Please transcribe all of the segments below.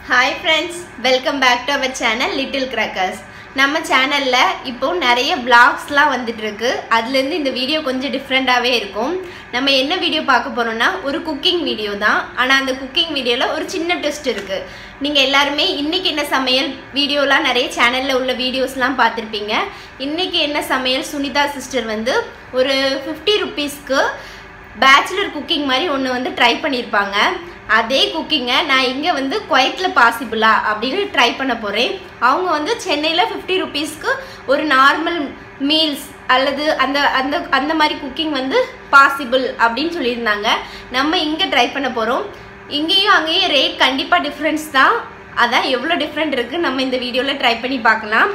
Hi friends, welcome back to our channel Little Crackers. நம்ம சேனல்ல இப்போ நிறைய vlogsலாம் வந்துட்டு இருக்கு. அதுல இருந்து இந்த வீடியோ கொஞ்சம் டிஃபரண்டாவே இருக்கும். நம்ம என்ன வீடியோ பார்க்க போறோம்னா ஒரு குக்கிங் வீடியோ தான். ஆனா அந்த குக்கிங் வீடியோல ஒரு சின்ன ட்விஸ்ட் இருக்கு. நீங்க எல்லாரும் இன்னைக்கு என்ன சமையல் வீடியோலாம் நிறைய சேனல்ல உள்ள வீடியோஸ்லாம் பார்த்திருப்பீங்க. இன்னைக்கு என்ன சமையல் சுனிதா சிஸ்டர் வந்து ஒரு 50 ரூபீஸ்க்கு பேச்சுலர் குக்கிங் மாதிரி ஒன்று வந்து ட்ரை பண்ணியிருப்பாங்க. அதே குக்கிங்கை நான் இங்கே வந்து குவைத்தில் பாசிபிளா அப்படின்னு ட்ரை பண்ண போகிறேன். அவங்க வந்து சென்னையில் 50 ரூபீஸ்க்கு ஒரு நார்மல் மீல்ஸ் அல்லது அந்த அந்த அந்த மாதிரி குக்கிங் வந்து பாசிபிள் அப்படின்னு சொல்லியிருந்தாங்க. நம்ம இங்கே ட்ரை பண்ண போகிறோம். இங்கேயும் அங்கேயும் ரேட் கண்டிப்பாக டிஃப்ரென்ஸ் தான். அதான் எவ்வளோ டிஃப்ரெண்ட் இருக்குது நம்ம இந்த வீடியோவில் ட்ரை பண்ணி பார்க்கலாம்.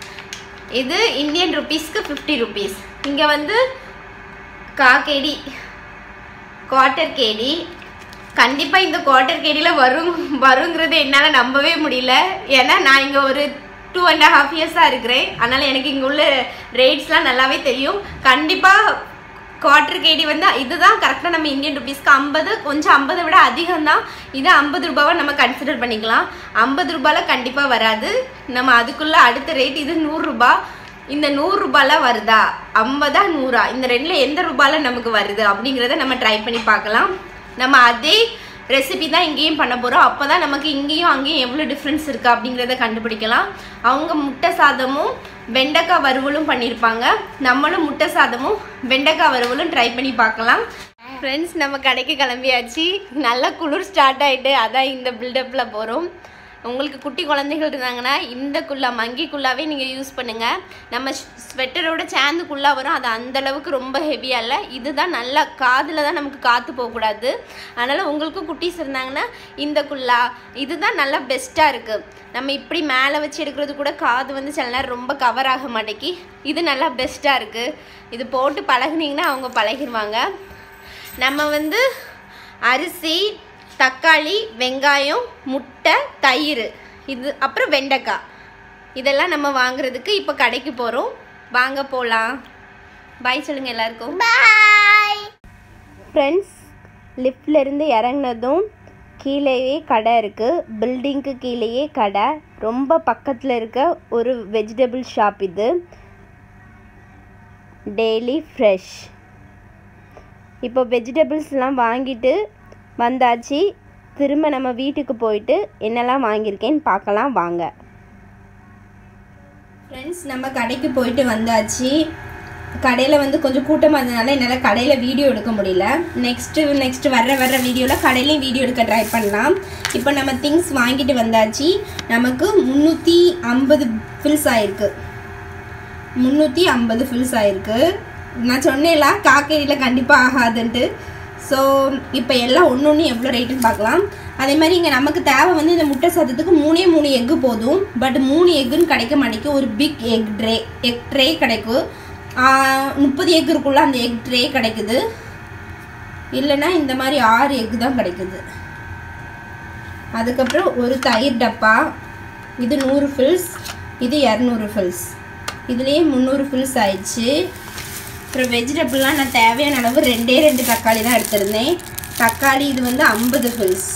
இது இந்தியன் ருபீஸ்க்கு 50 ரூபீஸ். இங்கே வந்து காக்கேடி குவார்ட்டர் கேடி கண்டிப்பாக இந்த குவார்ட்டர் கேடியில் வருங்கிறது என்னால் நம்பவே முடியல. ஏன்னா நான் இங்கே ஒரு 2.5 இயர்ஸாக இருக்கிறேன். அதனால் எனக்கு இங்கே உள்ள ரேட்ஸ்லாம் நல்லாவே தெரியும். கண்டிப்பாக குவார்ட்டர் கேடி வந்து இதுதான் கரெக்டாக நம்ம இந்தியன் ருபீஸ்க்கு 50, கொஞ்சம் 50 விட அதிகம்தான். இது 50 ரூபாவை நம்ம கன்சிடர் பண்ணிக்கலாம். 50 ரூபாயில் கண்டிப்பாக வராது. நம்ம அதுக்குள்ளே அடுத்த ரேட் இது 100 ரூபா. இந்த 100 ரூபாயில் வருதா 50 100 இந்த ரெண்டில் எந்த ரூபாயில் நமக்கு வருது அப்படிங்கிறத நம்ம ட்ரை பண்ணி பார்க்கலாம். நம்ம அதே ரெசிபி தான் இங்கேயும் பண்ண போகிறோம். அப்போ தான் நமக்கு இங்கேயும் அங்கேயும் எவ்வளோ டிஃப்ரென்ஸ் இருக்குது அப்படிங்கிறத கண்டுபிடிக்கலாம். அவங்க முட்டை சாதமும் வெண்டைக்காய் வறுவலும் பண்ணியிருப்பாங்க. நம்மளும் முட்டை சாதமும் வெண்டைக்காய் வறுவலும் ட்ரை பண்ணி பார்க்கலாம். ஃப்ரெண்ட்ஸ், நம்ம கடைக்கு கிளம்பியாச்சு. நல்லா குளிர் ஸ்டார்ட் ஆகிட்டு அதான் இந்த பில்டப்பில் போகிறோம். உங்களுக்கு குட்டி குழந்தைகள் இருந்தாங்கன்னா இந்த குல்லா மங்கி குல்லாவே நீங்கள் யூஸ் பண்ணுங்கள். நம்ம ஸ்வெட்டரோட சேர்ந்து குல்லா வரும். அது அந்தளவுக்கு ரொம்ப ஹெவியாக இல்லை. இதுதான் நல்லா காதில் தான் நமக்கு காற்று போகக்கூடாது. அதனால் உங்களுக்கு குட்டீஸ் இருந்தாங்கன்னா இந்த குல்லா இதுதான் நல்லா பெஸ்ட்டாக இருக்குது. நம்ம இப்படி மேலே வச்சு எடுக்கிறது கூட காது வந்து சில நேரம் ரொம்ப கவர் ஆக மாட்டேங்கி. இது நல்லா பெஸ்ட்டாக இருக்குது. இது போட்டு பழகுனீங்கன்னா அவங்க பழகிடுவாங்க. நம்ம வந்து அரிசி, தக்காளி, வெங்காயம், முட்டை, தயிர், இது அப்புறம் வெண்டைக்காய் இதெல்லாம் நம்ம வாங்குறதுக்கு இப்போ கடைக்கு போகிறோம். வாங்க போகலாம். பாய் சொல்லுங்கள் எல்லாருக்கும். Bye friends. லிஃப்ட்லேருந்து இறங்கினதும் கீழேயே கடை இருக்குது. பில்டிங்க்கு கீழேயே கடை. ரொம்ப பக்கத்தில் இருக்க ஒரு வெஜிடபிள் ஷாப் இது. Daily fresh. இப்போ வெஜிடபிள்ஸ்லாம் வாங்கிட்டு வந்தாச்சு. திரும்ப நம்ம வீட்டுக்கு போயிட்டு என்னெல்லாம் வாங்கியிருக்கேன்னு பார்க்கலாம் வாங்க. ஃப்ரெண்ட்ஸ், நம்ம கடைக்கு போயிட்டு வந்தாச்சு. கடையில் வந்து கொஞ்சம் கூட்டமாக இருந்ததுனால என்னால் கடையில் வீடியோ எடுக்க முடியல. நெக்ஸ்ட்டு வர்ற வீடியோவில் கடையிலையும் வீடியோ எடுக்க ட்ரை பண்ணலாம். இப்போ நம்ம திங்ஸ் வாங்கிட்டு வந்தாச்சு. நமக்கு 350 ஃபில்ஸ் ஆகிருக்கு. 350 ஃபில்ஸ் ஆகிருக்கு. நான் சொன்னேன்ல காக்கேரியில் கண்டிப்பாக ஆகாதுன்ட்டு. ஸோ இப்போ எல்லாம் ஒன்று எவ்வளோ ரேட்டுன்னு பார்க்கலாம். அதே மாதிரி இங்கே நமக்கு தேவை வந்து இந்த முட்டை சாதத்துக்கு 3 எக்கு போதும். பட் 3 எக்குன்னு கிடைக்க மாட்டேங்குது. ஒரு பிக் எக் ட்ரே கிடைக்கும். 30 எக் இருக்குள்ள அந்த எக் ட்ரே கிடைக்குது. இல்லைன்னா இந்த மாதிரி 6 எக்கு தான் கிடைக்குது. அதுக்கப்புறம் ஒரு தயிர் டப்பா. இது 100 ஃபில்ஸ். இது 200 ஃபில்ஸ். இதுலேயே 300 ஃபில்ஸ் ஆயிடுச்சு. அப்புறம் வெஜிடபிள்லாம் நான் தேவையான அளவு 2 தக்காளி தான் எடுத்திருந்தேன். தக்காளி இது வந்து 50 ஃபில்ஸ்.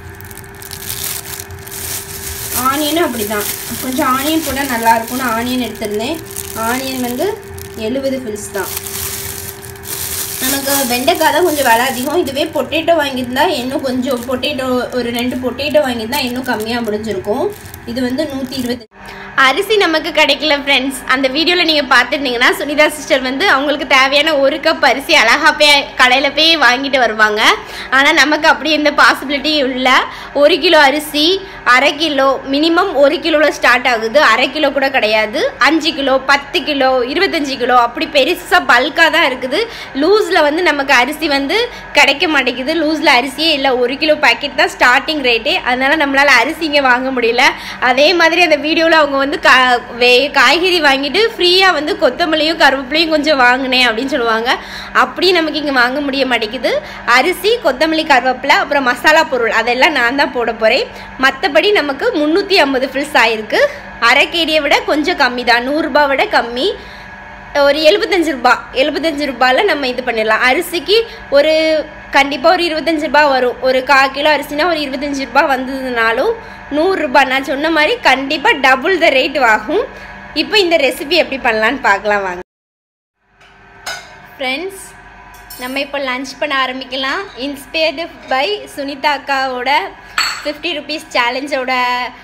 ஆனியனும் அப்படி தான். கொஞ்சம் ஆனியன் கூட நல்லாயிருக்கும்னு ஆனியன் எடுத்திருந்தேன். ஆனியன் வந்து 70 ஃபில்ஸ் தான். நமக்கு வெண்டைக்காய் தான் கொஞ்சம் விலை அதிகம். இதுவே பொட்டேட்டோ வாங்கியிருந்தா இன்னும் கொஞ்சம் ஒரு 2 பொட்டேட்டோ வாங்கியிருந்தா இன்னும் கம்மியாக முடிஞ்சிருக்கும். இது வந்து 120. அரிசி நமக்கு கிடைக்கல ஃப்ரெண்ட்ஸ். அந்த வீடியோவில் நீங்கள் பார்த்துருந்தீங்கன்னா சுனிதா சிஸ்டர் வந்து அவங்களுக்கு தேவையான 1 கப் அரிசி அழகாக போய் கடையில் போய் வாங்கிட்டு வருவாங்க. ஆனால் நமக்கு அப்படி எந்த பாசிபிலிட்டியும் இல்லை. 1 கிலோ அரிசி 1/2 கிலோ மினிமம் 1 கிலோவில் ஸ்டார்ட் ஆகுது. 1/2 கிலோ கூட கிடையாது. 5 கிலோ 10 கிலோ 25 கிலோ அப்படி பெருசாக பல்காக தான் இருக்குது. லூஸில் வந்து நமக்கு அரிசி வந்து கிடைக்க மாட்டேங்குது. லூஸில் அரிசியே இல்லை. 1 கிலோ பேக்கெட் தான் ஸ்டார்டிங் ரேட்டே. அதனால் நம்மளால் அரிசி இங்கே வாங்க முடியல. அதே மாதிரி அந்த வீடியோவில் அவங்க வந்து காய்கறி வாங்கிட்டு ஃப்ரீயாக வந்து கொத்தமல்லியும் கருவேப்பிலையும் கொஞ்சம் வாங்கினேன் அப்படின்னு சொல்லுவாங்க. அப்படி நமக்கு இங்கே வாங்க முடிய மாட்டேங்குது. அரிசி, கொத்தமல்லி, கருவேப்பிலை, அப்புறம் மசாலா பொருள் அதெல்லாம் நான் தான் போட போகிறேன். மற்றபடி நமக்கு 350 ஃபில்ஸ் ஆகிருக்கு. 1/2 கேடியை விட கொஞ்சம் கம்மி தான். 100 ரூபா விட கம்மி. ஒரு 75 ரூபாய் 75 ரூபாயில் நம்ம இது பண்ணிடலாம். அரிசிக்கு ஒரு கண்டிப்பாக ஒரு 25 ரூபாய் வரும். ஒரு 1/4 கிலோ அரிசினா ஒரு 25 ரூபாய் வந்ததுனாலும் 100 ரூபாய். நான் சொன்ன மாதிரி கண்டிப்பாக டபுள் த ரேட் ஆகும். இப்போ இந்த ரெசிபி எப்படி பண்ணலான்னு பார்க்கலாம் வாங்க ஃப்ரெண்ட்ஸ். நம்ம இப்போ லன்ச் பண்ண ஆரம்பிக்கலாம். இன்ஸ்பயர்டு பை சுனிதா அக்காவோட 50 rupees சேலஞ்சோட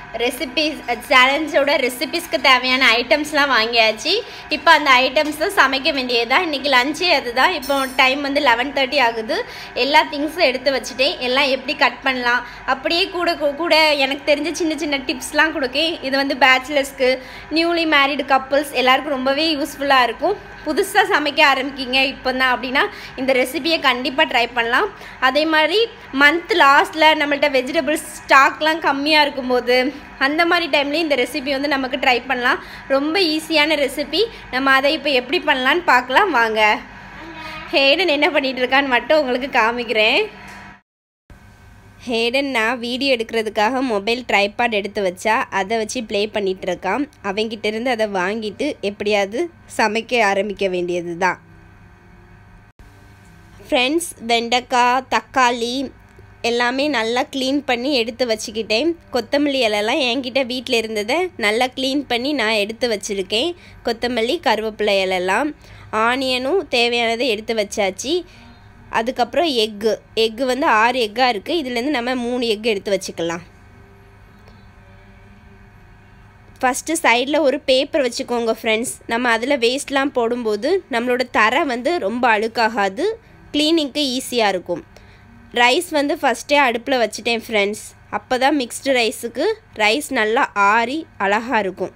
ரெசிபிஸ்க்கு தேவையான ஐட்டம்ஸ்லாம் வாங்கியாச்சு. இப்போ அந்த ஐட்டம்ஸ் தான் சமைக்க வேண்டியது தான். இன்றைக்கி லஞ்சே அதுதான். இப்போ டைம் வந்து 11:30 ஆகுது. எல்லா திங்ஸும் எடுத்து வச்சுட்டேன். எல்லாம் எப்படி கட் பண்ணலாம் அப்படியே கூட எனக்கு தெரிஞ்ச சின்ன சின்ன டிப்ஸ்லாம் கொடுக்கேன். இது வந்து பேச்சுலர்ஸ்க்கு, நியூலி மேரிடு கப்புள்ஸ் எல்லாருக்கும் ரொம்பவே யூஸ்ஃபுல்லாக இருக்கும். புதுசாக சமைக்க ஆரம்பிக்கிங்க இப்போ தான் அப்படின்னா இந்த ரெசிபியை கண்டிப்பாக ட்ரை பண்ணலாம். அதே மாதிரி மந்த் லாஸ்ட்டில் நம்மள்ட்ட வெஜிடபிள்ஸ் ஸ்டாக்லாம் கம்மியாக இருக்கும்போது அந்த மாதிரி டைம்லேயும் இந்த ரெசிபி வந்து நமக்கு ட்ரை பண்ணலாம். ரொம்ப ஈஸியான ரெசிபி. நம்ம அதை இப்போ எப்படி பண்ணலான்னு பார்க்கலாம் வாங்க. ஹேடன் என்ன பண்ணிகிட்டு இருக்கான்னு மட்டும் உங்களுக்கு காமிக்கிறேன். ஹேடன் நான் வீடியோ எடுக்கிறதுக்காக மொபைல் ட்ரைபாட் எடுத்து வச்சா அதை வச்சு ப்ளே பண்ணிகிட்டு இருக்கான். அவங்கிட்டேருந்து அதை வாங்கிட்டு எப்படியாவது சமைக்க ஆரம்பிக்க வேண்டியது தான் ஃப்ரெண்ட்ஸ். வெண்டைக்காய், தக்காளி எல்லாமே நல்லா க்ளீன் பண்ணி எடுத்து வச்சுக்கிட்டேன். கொத்தமல்லி இலைலாம் என்கிட்ட வீட்டில் இருந்ததை நல்லா க்ளீன் பண்ணி நான் எடுத்து வச்சுருக்கேன். கொத்தமல்லி, கருவேப்பிலை இலைலாம், ஆனியனும் தேவையானதை எடுத்து வச்சாச்சு. அதுக்கப்புறம் எக்கு வந்து 6 எக்காக இருக்குது. இதுலேருந்து நம்ம 3 எக்கு எடுத்து வச்சுக்கலாம். ஃபஸ்ட்டு சைடில் ஒரு பேப்பர் வச்சுக்கோங்க ஃப்ரெண்ட்ஸ். நம்ம அதில் வேஸ்ட்லாம் போடும்போது நம்மளோட தரை வந்து ரொம்ப அழுக்காகாது, க்ளீனிங்க்கு ஈஸியாக இருக்கும். ரைஸ் வந்து ஃபஸ்ட்டே அடுப்பில் வச்சுட்டேன் ஃப்ரெண்ட்ஸ். அப்போ தான் மிக்ஸ்டு ரைஸுக்கு ரைஸ் நல்லா ஆறி அழகாக இருக்கும்.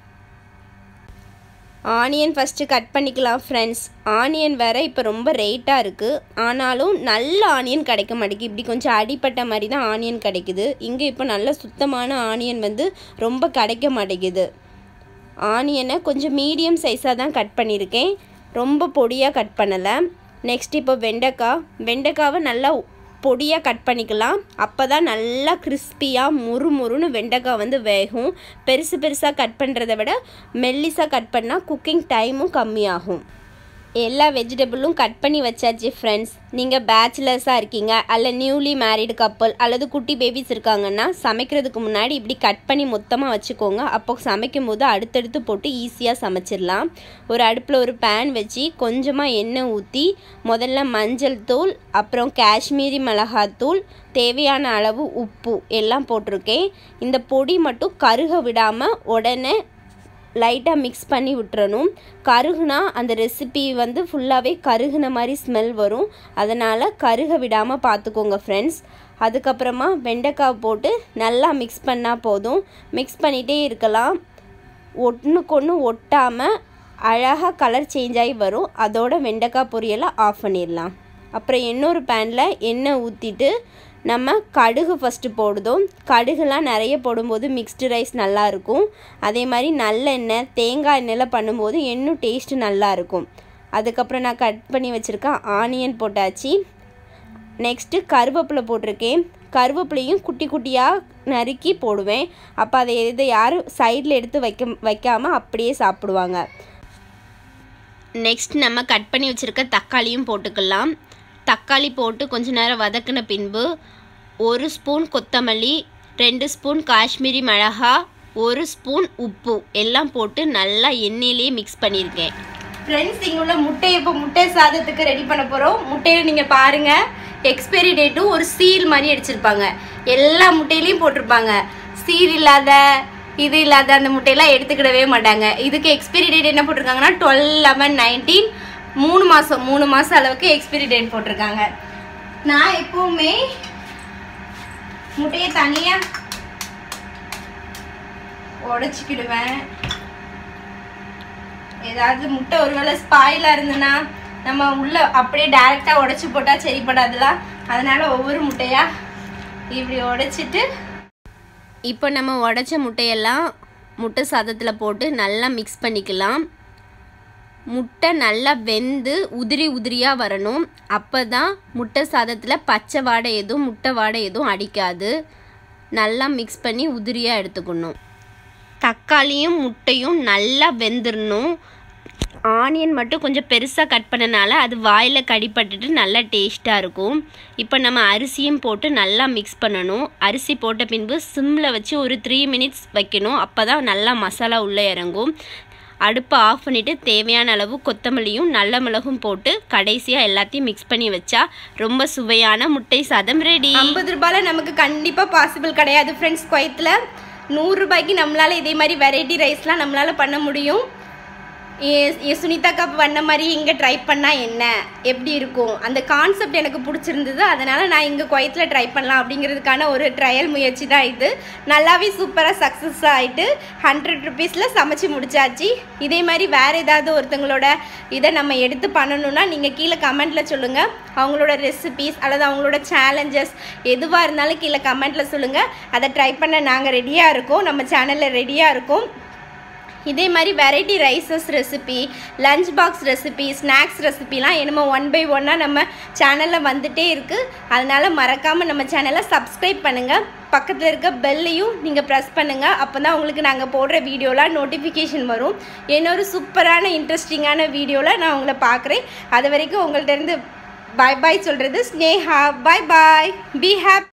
ஆனியன் ஃபஸ்ட்டு கட் பண்ணிக்கலாம் ஃப்ரெண்ட்ஸ். ஆனியன் வேறு இப்போ ரொம்ப ரேட்டாக இருக்குது. ஆனாலும் நல்ல ஆனியன் கிடைக்க மாட்டேங்குது. இப்படி கொஞ்சம் அடிப்பட்ட மாதிரி தான் ஆனியன் கிடைக்குது. இங்கே இப்போ நல்ல சுத்தமான ஆனியன் வந்து ரொம்ப கிடைக்க மாட்டேங்குது. ஆனியனை கொஞ்சம் மீடியம் சைஸாக தான் கட் பண்ணியிருக்கேன், ரொம்ப பொடியாக கட் பண்ணலை. நெக்ஸ்ட் இப்போ வெண்டைக்காவை நல்லா பொடியாக கட் பண்ணிக்கலாம். அப்போ தான் நல்லா கிறிஸ்பியாக முறுமுறுன்னு வெண்டைக்காய் வந்து வேகும். பெருசாக கட் பண்ணுறதை விட மெல்லிசாக கட் பண்ணால் குக்கிங் டைமும் கம்மியாகும். எல்லா வெஜிடபிளும் கட் பண்ணி வச்சாச்சு ஃப்ரெண்ட்ஸ். நீங்கள் பேச்சுலர்ஸாக இருக்கீங்க அல்ல நியூலி மேரிடு கப்பல் அல்லது குட்டி பேபிஸ் இருக்காங்கன்னா சமைக்கிறதுக்கு முன்னாடி இப்படி கட் பண்ணி மொத்தமாக வச்சுக்கோங்க. அப்போ சமைக்கும் போது அடுத்தடுத்து போட்டு ஈஸியாக சமைச்சிடலாம். ஒரு அடுப்பில் ஒரு பேன் வச்சு கொஞ்சமாக எண்ணெய் ஊற்றி முதல்ல மஞ்சள் தூள், அப்புறம் காஷ்மீரி மிளகாத்தூள், தேவையான அளவு உப்பு எல்லாம் போட்டிருக்கேன். இந்த பொடி மட்டும் கருக விடாமல் உடனே லைட்டாக மிக்ஸ் பண்ணி விட்டுறணும். கருகுனா அந்த ரெசிபி வந்து ஃபுல்லாகவே கருகுன மாதிரி ஸ்மெல் வரும். அதனால் கருக விடாமல் பார்த்துக்கோங்க ஃப்ரெண்ட்ஸ். அதுக்கப்புறமா வெண்டைக்காய் போட்டு நல்லா மிக்ஸ் பண்ணால் போதும். மிக்ஸ் பண்ணிகிட்டே இருக்கலாம். ஒன்றுக்கொன்று ஒட்டாமல் அழகாக கலர் சேஞ்ச் ஆகி வரும். அதோட வெண்டைக்காய் பொரியலை ஆஃப் பண்ணிடலாம். அப்புறம் இன்னொரு பேனில் எண்ணெய் ஊற்றிட்டு நம்ம கடுகு ஃபஸ்ட்டு போடுதோம். கடுகுலாம் நிறைய போடும்போது மிக்ஸ்டு ரைஸ் நல்லாயிருக்கும். அதே மாதிரி நல்லெண்ணெய், தேங்காய் எண்ணெயில் பண்ணும்போது இன்னும் டேஸ்ட்டு நல்லாயிருக்கும். அதுக்கப்புறம் நான் கட் பண்ணி வச்சுருக்கேன் ஆனியன் போட்டாச்சு. நெக்ஸ்ட்டு கருவேப்பிலை போட்டிருக்கேன். கருவேப்பிலையும் குட்டி குட்டியாக நறுக்கி போடுவேன். அப்போ இதை யாரும் சைடில் எடுத்து வைக்காமல் அப்படியே சாப்பிடுவாங்க. நெக்ஸ்ட் நம்ம கட் பண்ணி வச்சுருக்க தக்காளியும் போட்டுக்கலாம். தக்காளி போட்டு கொஞ்ச நேரம் வதக்கின பின்பு 1 ஸ்பூன் கொத்தமல்லி, 2 ஸ்பூன் காஷ்மீரி மிளகா, 1 ஸ்பூன் உப்பு எல்லாம் போட்டு நல்லா எண்ணெயிலே மிக்ஸ் பண்ணியிருக்கேன். ஃப்ரெண்ட்ஸ், இங்கே உள்ள முட்டை சாதத்துக்கு ரெடி பண்ண போகிறோம். முட்டையை நீங்கள் பாருங்கள், எக்ஸ்பைரி டேட்டும் ஒரு சீல் மாதிரி அடிச்சிருப்பாங்க. எல்லா முட்டையிலையும் போட்டிருப்பாங்க. சீல் இல்லாத இது இல்லாத அந்த முட்டையெல்லாம் எடுத்துக்கிடவே மாட்டாங்க. இதுக்கு எக்ஸ்பைரி டேட் என்ன போட்டிருக்காங்கன்னா 12/11/19 3 மாதம் அளவுக்கு எக்ஸ்பைரி டேட் போட்டிருக்காங்க. நான் எப்பவுமே முட்டையை தனியாக உடைச்சிக்கிடுவேன். ஏதாவது முட்டை ஒருவேளை ஸ்பாயிலாக இருந்ததுன்னா நம்ம உள்ள அப்படியே டைரெக்டாக உடைச்சி போட்டால் சரிப்படாதுலாம். அதனால் ஒவ்வொரு முட்டையாக இப்படி உடைச்சிட்டு இப்போ நம்ம உடைச்ச முட்டையெல்லாம் முட்டை சாதத்தில் போட்டு நல்லா மிக்ஸ் பண்ணிக்கலாம். முட்டை நல்லா வெந்து உதிரியாக வரணும். அப்போ தான் முட்டை சாதத்தில் பச்சை வாடை எதுவும் முட்டை வாடை எதுவும் அடிக்காது. நல்லா மிக்ஸ் பண்ணி உதிரியாக எடுத்துக்கணும். தக்காளியும் முட்டையும் நல்லா வெந்துடணும். ஆனியன் மட்டும் கொஞ்சம் பெருசாக கட் பண்ணனால அது வாயில் கடிப்பட்டுட்டு நல்லா டேஸ்ட்டாக இருக்கும். இப்போ நம்ம அரிசியும் போட்டு நல்லா மிக்ஸ் பண்ணணும். அரிசி போட்ட பின்பு சிம்மில் வச்சு ஒரு 3 minutes வைக்கணும். அப்போ தான் நல்லா மசாலா உள்ளே இறங்கும். அடுப்பை ஆஃப் பண்ணிவிட்டு தேவையான அளவு கொத்தமல்லியும் நல்ல மிளகும் போட்டு கடைசியாக எல்லாத்தையும் மிக்ஸ் பண்ணி வச்சா ரொம்ப சுவையான முட்டை சாதம் ரெடி. 50 ரூபாயில் நமக்கு கண்டிப்பாக பாசிபிள் கிடையாது ஃப்ரெண்ட்ஸ். குவைத்தில் 100 ரூபாய்க்கு நம்மளால் இதே மாதிரி வெரைட்டி ரைஸ்லாம் நம்மளால் பண்ண முடியும். சுனிதாக்கா பண்ண மாதிரி இங்கே ட்ரை பண்ணால் என்ன எப்படி இருக்கும் அந்த கான்செப்ட் எனக்கு பிடிச்சிருந்தது. அதனால் நான் இங்கே குவைத்தில் ட்ரை பண்ணலாம் அப்படிங்கிறதுக்கான ஒரு ட்ரையல் முயற்சி தான் இது. நல்லாவே சூப்பராக சக்ஸஸ் ஆகிட்டு 100 rupeesல சமைச்சு முடிச்சாச்சு. இதே மாதிரி வேறு ஏதாவது ஒருத்தங்களோட இதை நம்ம எடுத்து பண்ணணுன்னா நீங்கள் கீழே கமெண்ட்டில் சொல்லுங்கள். அவங்களோட ரெசிபீஸ் அல்லது அவங்களோட சேலஞ்சஸ் எதுவாக இருந்தாலும் கீழே கமெண்ட்டில் சொல்லுங்கள். அதை ட்ரை பண்ண நாங்கள் ரெடியாக இருக்கோம். நம்ம சேனலில் ரெடியாக இருக்கோம். இதே மாதிரி variety rices recipe, lunch box recipe, snacks ரெசிபிலாம் என்னமோ 1 by 1 நம்ம சேனலில் வந்துகிட்டே இருக்குது. அதனால் மறக்காமல் நம்ம சேனலை சப்ஸ்கிரைப் பண்ணுங்கள். பக்கத்தில் இருக்க பெல்லையும் நீங்கள் ப்ரெஸ் பண்ணுங்கள். அப்போ தான் உங்களுக்கு நாங்கள் போடுற வீடியோலாம் நோட்டிஃபிகேஷன் வரும். இன்னொரு சூப்பரான இன்ட்ரெஸ்டிங்கான வீடியோவில் நான் உங்களை பார்க்குறேன். அது வரைக்கும் உங்கள்கிட்ட இருந்து பாய் பாய் சொல்கிறது Sneha. Bye bye. Be happy.